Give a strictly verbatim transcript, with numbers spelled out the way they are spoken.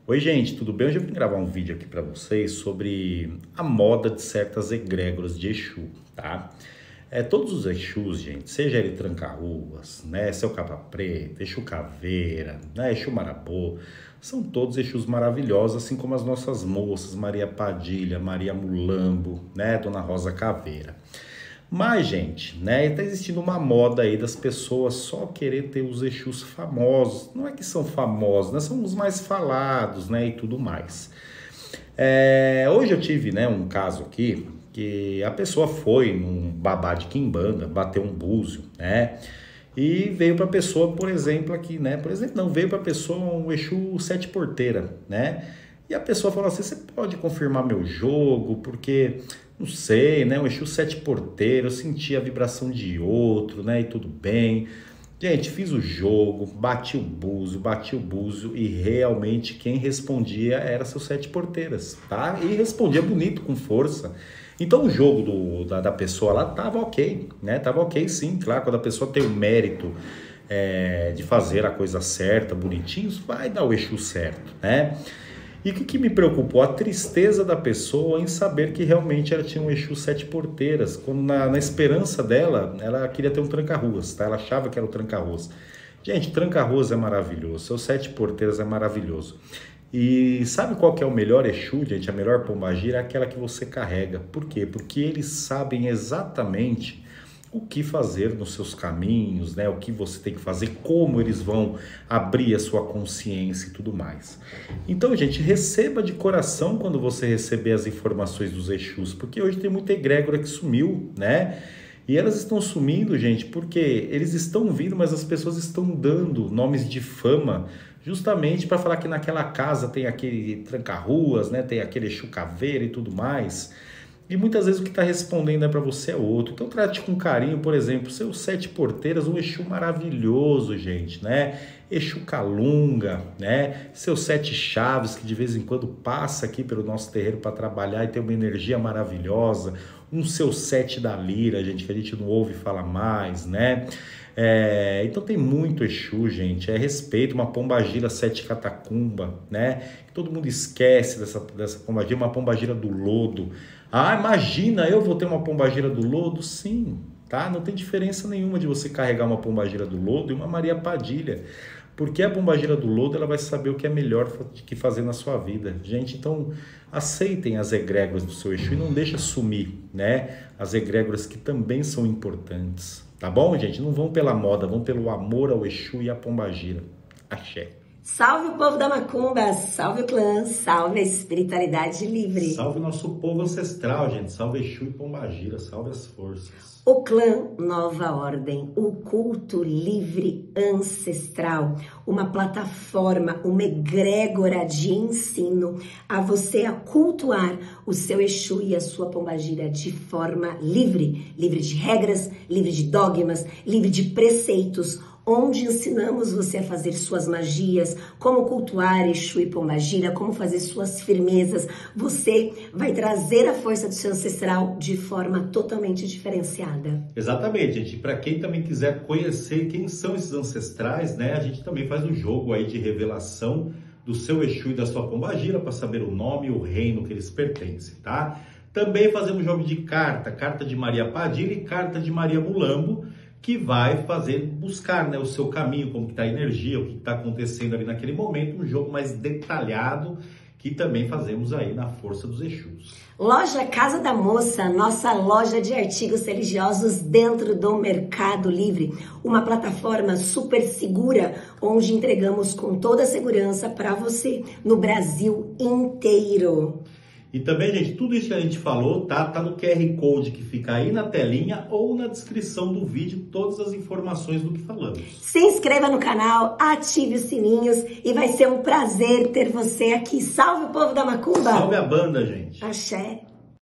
Oi gente, tudo bem? Hoje eu vim gravar um vídeo aqui para vocês sobre a moda de certas egrégoras de Exu, tá? É, todos os Exus, gente, seja ele Tranca-Ruas, né, Seu Capa Preta, Exu Caveira, né, Exu Marabô, são todos Exus maravilhosos, assim como as nossas moças, Maria Padilha, Maria Mulambo, né, Dona Rosa Caveira. Mas, gente, né, tá existindo uma moda aí das pessoas só querer ter os Exus famosos. Não é que são famosos, né, são os mais falados, né, e tudo mais. É, hoje eu tive, né, um caso aqui que a pessoa foi num babá de quimbanda, bateu um búzio, né, e veio para a pessoa, por exemplo, aqui, né, por exemplo, não, veio para a pessoa um Exu sete porteira, né, e a pessoa falou assim, você pode confirmar meu jogo, porque, não sei, né, o Exu sete porteiro, eu senti a vibração de outro, né, e tudo bem. Gente, fiz o jogo, bati o búzio, bati o búzio e realmente quem respondia era seus sete porteiras, tá? E respondia bonito, com força. Então o jogo do, da, da pessoa lá tava ok, né? Tava ok sim, claro, quando a pessoa tem o mérito é, de fazer a coisa certa, bonitinho, vai dar o Exu certo, né? E o que, que me preocupou? A tristeza da pessoa em saber que realmente ela tinha um Exu sete porteiras, quando na, na esperança dela, ela queria ter um tranca-ruas, tá? Ela achava que era o tranca-ruas. Gente, tranca-ruas é maravilhoso, seus sete porteiras é maravilhoso. E sabe qual que é o melhor Exu, gente? A melhor pombagira é aquela que você carrega. Por quê? Porque eles sabem exatamente o que fazer nos seus caminhos, né? O que você tem que fazer, como eles vão abrir a sua consciência e tudo mais. Então, gente, receba de coração quando você receber as informações dos Exus, porque hoje tem muita egrégora que sumiu, né? E elas estão sumindo, gente, porque eles estão vindo, mas as pessoas estão dando nomes de fama justamente para falar que naquela casa tem aquele tranca-ruas, né? Tem aquele Exu Caveira e tudo mais. E muitas vezes o que está respondendo é para você é outro. Então trate com carinho, por exemplo, seus sete porteiras, um Exu maravilhoso, gente, né? Exu Calunga, né? Seus sete chaves, que de vez em quando passa aqui pelo nosso terreiro para trabalhar e tem uma energia maravilhosa. Um seu sete da lira, gente, que a gente não ouve falar mais, né? É, então tem muito Exu, gente, é respeito, uma pombagira sete catacumba, né? Todo mundo esquece dessa, dessa pombagira, uma pombagira do lodo. Ah, imagina, eu vou ter uma pombagira do lodo? Sim, tá? Não tem diferença nenhuma de você carregar uma pombagira do lodo e uma Maria Padilha, porque a pombagira do lodo, ela vai saber o que é melhor que fazer na sua vida. Gente, então aceitem as egrégoras do seu Exu e não deixa sumir, né? As egrégoras que também são importantes, tá bom, gente? Não vão pela moda, vão pelo amor ao Exu e à pombagira. Axé. Salve o povo da Macumba, salve o clã, salve a espiritualidade livre. Salve o nosso povo ancestral, gente. Salve Exu e pombagira, salve as forças. O clã Nova Ordem, o culto livre ancestral, uma plataforma, uma egrégora de ensino a você a cultuar o seu Exu e a sua pombagira de forma livre, livre de regras, livre de dogmas, livre de preceitos, onde ensinamos você a fazer suas magias, como cultuar Exu e pombagira, como fazer suas firmezas. Você vai trazer a força do seu ancestral de forma totalmente diferenciada. Exatamente, gente. Para quem também quiser conhecer quem são esses ancestrais, né? A gente também faz um jogo aí de revelação do seu Exu e da sua pombagira para saber o nome e o reino que eles pertencem, tá? Também fazemos jogo de carta, carta de Maria Padilha e carta de Maria Mulambo, que vai fazer, buscar, né, o seu caminho, como que está a energia, o que está acontecendo ali naquele momento, um jogo mais detalhado, que também fazemos aí na força dos Exus. Loja Casa da Moça, nossa loja de artigos religiosos dentro do Mercado Livre, uma plataforma super segura, onde entregamos com toda a segurança para você no Brasil inteiro. E também, gente, tudo isso que a gente falou, tá? Tá no Q R Code que fica aí na telinha ou na descrição do vídeo, todas as informações do que falamos. Se inscreva no canal, ative os sininhos e vai ser um prazer ter você aqui. Salve o povo da Macumba! Salve a banda, gente! Axé!